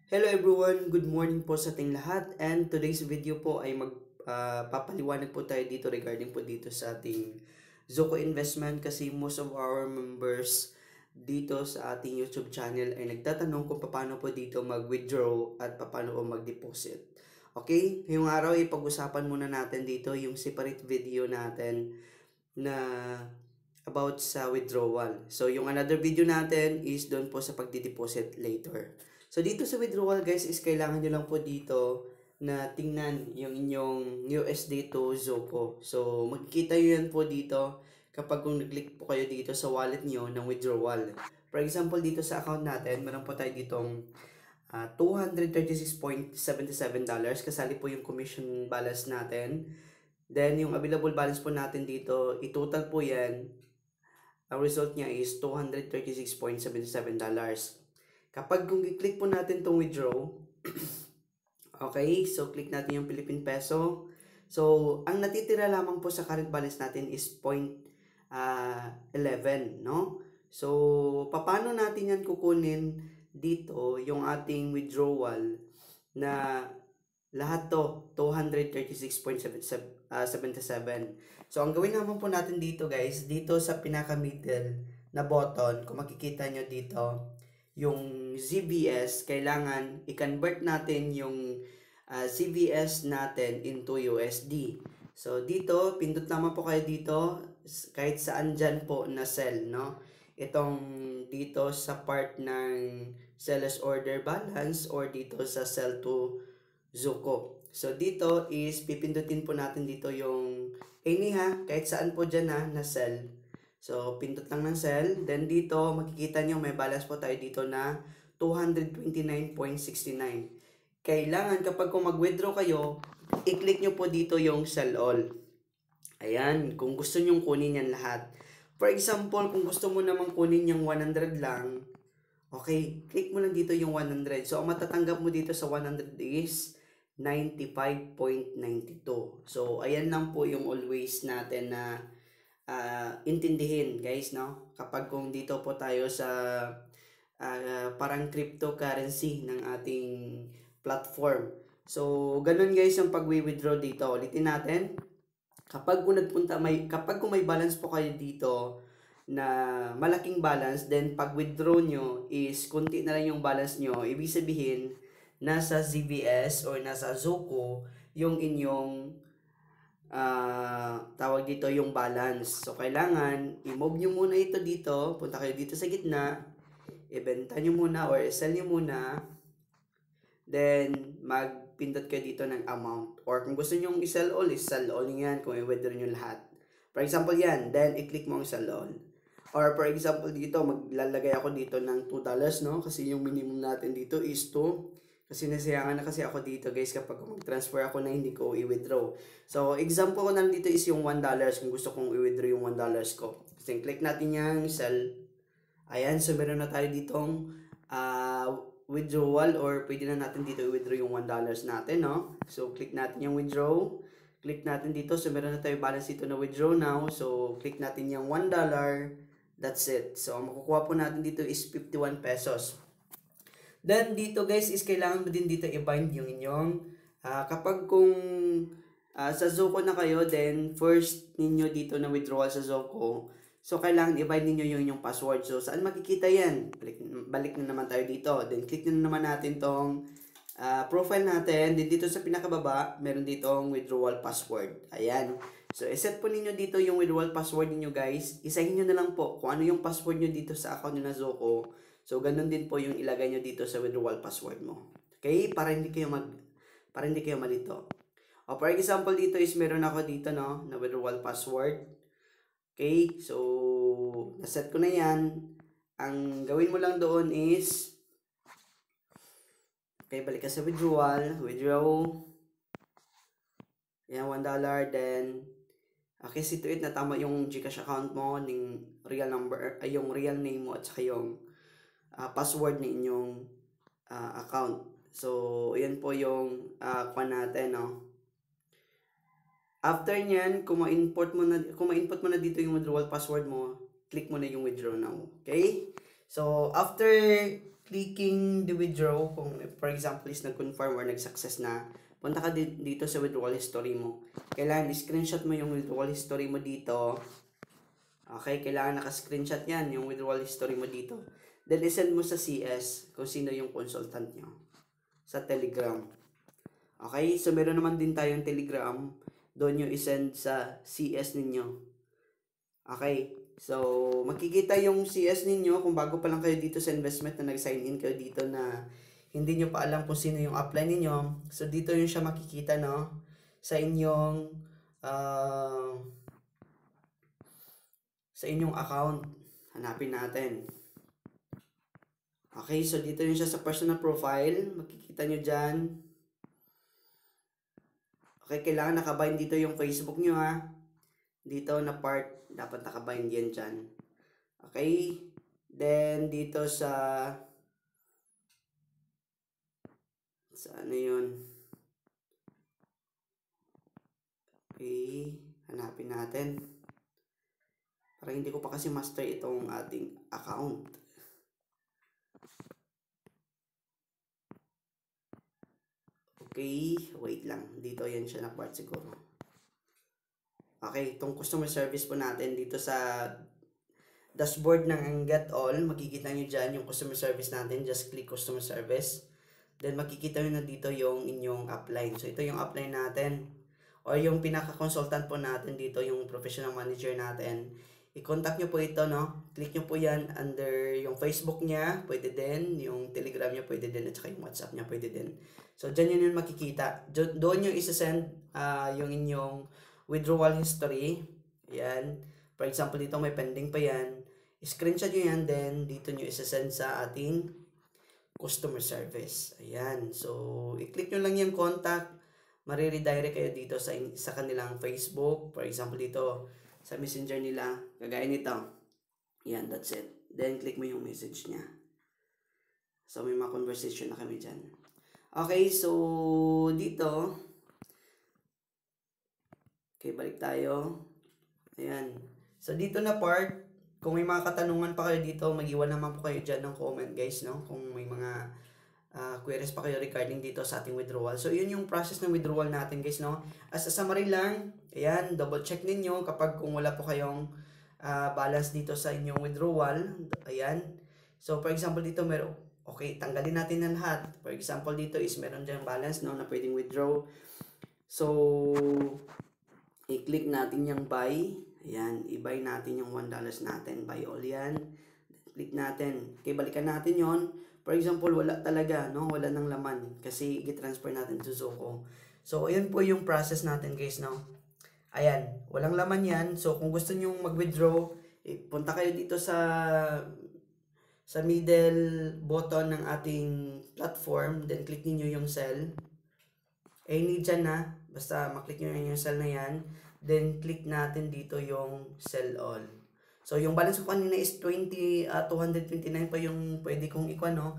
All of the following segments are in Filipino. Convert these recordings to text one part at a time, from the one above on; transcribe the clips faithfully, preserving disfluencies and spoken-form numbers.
Hello everyone, good morning po sa ating lahat, and today's video po ay magpapaliwanag uh, po tayo dito regarding po dito sa ating Zoco investment kasi most of our members dito sa ating YouTube channel ay nagtatanong kung paano po dito mag-withdraw at paano po mag-deposit. Okay, ngayong araw ay pag-usapan muna natin dito yung separate video natin na about sa withdrawal. So, yung another video natin is doon po sa pagdi-deposit later. So, dito sa withdrawal guys is kailangan nyo lang po dito na tingnan yung inyong U S D to Zoco. So, magkikita nyo yan po dito kapag kung nag-click po kayo dito sa wallet nyo ng withdrawal. For example, dito sa account natin, meron po tayo ditong uh, two hundred thirty-six point seven seven dollars. Kasali po yung commission balance natin. Then, yung available balance po natin dito, i-total po yan. Ang result niya is two hundred thirty-six point seven seven dollars. Kapag kung i-click po natin itong withdraw, okay, so click natin yung Philippine Peso. So, ang natitira lamang po sa current balance natin is zero point eleven, no? So, paano natin yan kukunin dito yung ating withdrawal na lahat to two hundred thirty-six point seven seven. So, ang gawin naman po natin dito guys, dito sa pinaka-middle na button, kung makikita nyo dito, yung Z B S, kailangan i-convert natin yung uh, Z B S natin into U S D. So, dito, pindot naman po kayo dito, kahit saan dyan po na cell, no? Itong dito sa part ng seller's order balance or dito sa sell to Zoco. So, dito is pipindutin po natin dito yung any ha, kahit saan po dyan ha, na cell. So, pindot lang ng cell. Then, dito, makikita nyo may balance po tayo dito na two hundred twenty-nine point six nine. Kailangan kapag kung mag-withdraw kayo, i-click nyo po dito yung sell all. Ayan, kung gusto nyo kunin yan lahat. For example, kung gusto mo namang kunin yung one hundred lang, okay, click mo lang dito yung one hundred. So, ang matatanggap mo dito sa one hundred is ninety-five point nine two. So, ayan lang po yung always natin na uh, intindihin guys, no? Kapag kung dito po tayo sa uh, parang cryptocurrency ng ating platform. So, ganun guys yung pag-withdraw dito. Ulitin natin. Kapag kung nagpunta, may, kapag kung may balance po kayo dito na malaking balance, then pag withdraw nyo is kunti na lang yung balance nyo, ibig sabihin, nasa Z B S or nasa Zoco yung inyong uh, tawag dito yung balance. So, kailangan i-move nyo muna ito dito. Punta kayo dito sa gitna. Ibenta nyo muna or sell nyo muna. Then, magpindot kayo dito ng amount. Or kung gusto nyo i-sell all, i-sell all yan kung i-withdraw nyo lahat. For example yan, then i-click mo ang sell all. Or for example dito, maglalagay ako dito ng two dollars, no? Kasi yung minimum natin dito is two. Kasi nasiyangan na kasi ako dito guys kapag mag-transfer ako na hindi ko i-withdraw. So, example ko na dito is yung one dollar kung gusto kong i-withdraw yung one dollar ko. Kasi click natin yung sell. Ayan, so meron na tayo ditong uh, withdrawal or pwede na natin dito i-withdraw yung one dollar natin, no? So, click natin yung withdraw. Click natin dito. So, meron na tayo balance dito na withdraw now. So, click natin yung one dollar. That's it. So, ang makukuha po natin dito is fifty-one pesos. Then, dito guys, is kailangan mo din dito i-bind yung inyong, uh, kapag kung uh, sa Zoco na kayo, then first ninyo dito na withdrawal sa Zoco, so kailangan i-bind ninyo yung inyong password. So, saan makikita yan? Balik, balik na naman tayo dito. Then, click na naman natin tong uh, profile natin. Then, dito sa pinakababa, meron ditong withdrawal password. Ayan. So, iset po ninyo dito yung withdrawal password ninyo guys. Isahin nyo na lang po kung ano yung password nyo dito sa account nyo na Zoco. So, ganun din po yung ilagay nyo dito sa withdrawal password mo. Okay? Para hindi kayo mag, para hindi kayo malito. O, for example, dito is meron ako dito, no, na withdrawal password. Okay? So, naset ko na yan. Ang gawin mo lang doon is, okay, balik ka sa withdrawal. Withdraw. Yan, one dollar. Then, okay, situate na tama yung Gcash account mo, ng real number, ay yung real name mo, at saka yung Uh, password ng inyong uh, account. So, ayan po yung uh, kwan natin, no? After nyan, kung ma-input mo na, kung ma-input mo na dito yung withdrawal password mo, click mo na yung withdraw now. Okay? So, after clicking the withdraw, kung for example is nag-confirm or nag-success na, punta ka dito sa withdrawal history mo. Kailangan i-screenshot mo yung withdrawal history mo dito. Okay, kailangan naka-screenshot yan, yung withdrawal history mo dito. Then, isend mo sa C S kung sino yung consultant nyo. Sa Telegram. Okay, so meron naman din tayong Telegram. Doon nyo isend sa C S ninyo. Okay, so makikita yung C S ninyo kung bago pa lang kayo dito sa investment na nag-sign in kayo dito na hindi nyo pa alam kung sino yung upline ninyo. So, dito yun siya makikita, no? Sa inyong uh, sa inyong account. Hanapin natin. Okay, so dito yun siya sa personal profile. Makikita nyo dyan. Okay, kailangan nakabind dito yung Facebook nyo, ha. Dito na part, dapat nakabind yan dyan. Okay, then dito sa sa ano yun. Okay, hanapin natin. Parang hindi ko pa kasi master itong ating account. Okay, wait lang. Dito yan siya na part siguro. Okay, itong customer service po natin dito sa dashboard ng Get All. Makikita nyo dyan yung customer service natin. Just click customer service. Then makikita nyo na dito yung inyong upline. So ito yung upline natin. Or yung pinaka-consultant po natin dito, yung professional manager natin. I-contact nyo po ito, no? Click nyo po yan under yung Facebook niya, pwede din. Yung Telegram niya, pwede din. At saka yung WhatsApp niya, pwede din. So, dyan yun yung makikita. Doon nyo isa-send uh, yung inyong withdrawal history. Ayan. For example, dito may pending pa yan. I-screenshot nyo yan, then dito nyo isa-send sa ating customer service. Ayan. So, i-click nyo lang yung contact. Mariredirect kayo dito sa, sa kanilang Facebook. For example, dito sa messenger nila, kagaya nito. Yan, that's it. Then, click mo yung message niya. So, may mga conversation na kami dyan. Okay, so, dito, okay, balik tayo. Ayan. So, dito na part, kung may mga katanungan pa kayo dito, mag-iwan naman po kayo dyan ng comment, guys, no? Kung may mga uh, queries pa kayo regarding dito sa ating withdrawal. So, yun yung process ng withdrawal natin, guys, no? As a summary lang, ayan, double check ninyo kapag kung wala po kayong uh, balance dito sa inyong withdrawal. Ayan. So, for example, dito meron, okay, tanggalin natin na lahat. For example, dito is meron dyan balance, no, na pwedeng withdraw. So, i-click natin yung buy. Ayan, i-buy natin yung one dollar natin. Buy all yan. Click natin. Okay, balikan natin yon. For example, wala talaga, no? Wala nang laman kasi i-transfer natin to Zoho. So, ayun po yung process natin, guys, no? Ayan, walang laman yan. So, kung gusto nyo mag-withdraw, eh, punta kayo dito sa sa middle button ng ating platform. Then, click niyo yung sell. Eh, need dyan na. Basta maklik nyo yung sell na yan. Then, click natin dito yung sell all. So, yung balance ko kanina is twenty, uh, two hundred twenty-nine pa yung pwede kong ikuha, no?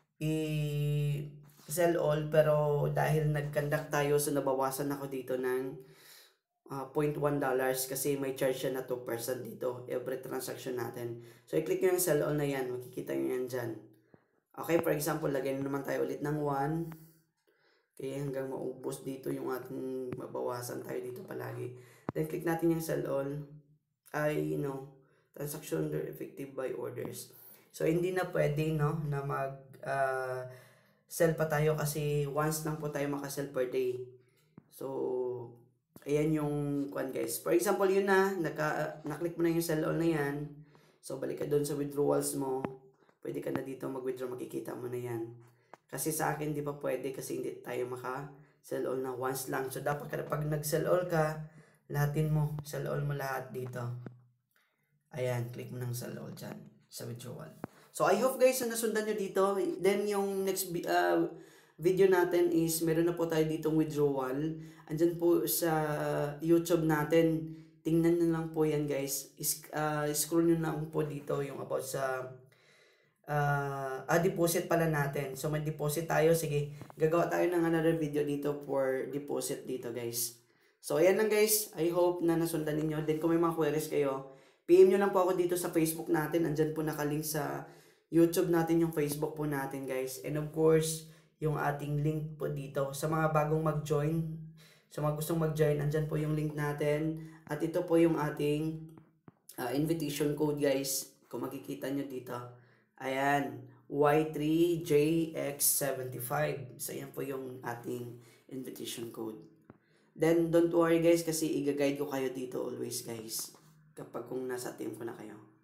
I-sell all. Pero, dahil nag-conduct tayo, so nabawasan ako dito ng Uh, zero point one dollars kasi may charge siya na two percent dito every transaction natin. So, i-click nyo yung sell all na yan. Makikita nyo yan dyan. Okay, for example, lagyan naman tayo ulit ng one. Okay, hanggang maubos dito yung ating mabawasan tayo dito palagi. Then, click natin yung sell all. Ay, no. Transaction effective by orders. So, hindi na pwede, no, na mag uh, sell pa tayo kasi once lang po tayo makasell per day. So, ayan yung kwan, guys. For example, yun na, naka, naklik mo na yung sell all na yan. So, balik ka doon sa withdrawals mo. Pwede ka na dito mag-withdraw, makikita mo na yan. Kasi sa akin, di pa pwede kasi hindi tayo maka-sell all na once lang. So, dapat pag nag-sell all ka, lahatin mo. Sell all mo lahat dito. Ayan, click mo ng sell all dyan sa withdrawal. So, I hope, guys, na nasundan nyo dito. Then, yung next uh, video natin is meron na po tayo ditong withdrawal. Andyan po sa YouTube natin. Tingnan nyo lang po yan, guys. Is, uh, scroll nyo lang po dito yung about sa uh, ah, deposit pala natin. So, may deposit tayo. Sige, gagawa tayo ng another video dito for deposit dito, guys. So, ayan lang, guys. I hope na nasundan ninyo. Then, kung may mga queries kayo, P M nyo lang po ako dito sa Facebook natin. Andyan po nakalink sa YouTube natin, yung Facebook po natin guys. And of course, yung ating link po dito. Sa mga bagong mag-join, sa mga gustong mag-join, andyan po yung link natin. At ito po yung ating uh, invitation code guys. Kung makikita nyo dito. Ayan, Y three J X seventy-five. So, yan po yung ating invitation code. Then, don't worry guys kasi i-guide ko kayo dito always guys. Kapag kung nasa team ko na kayo.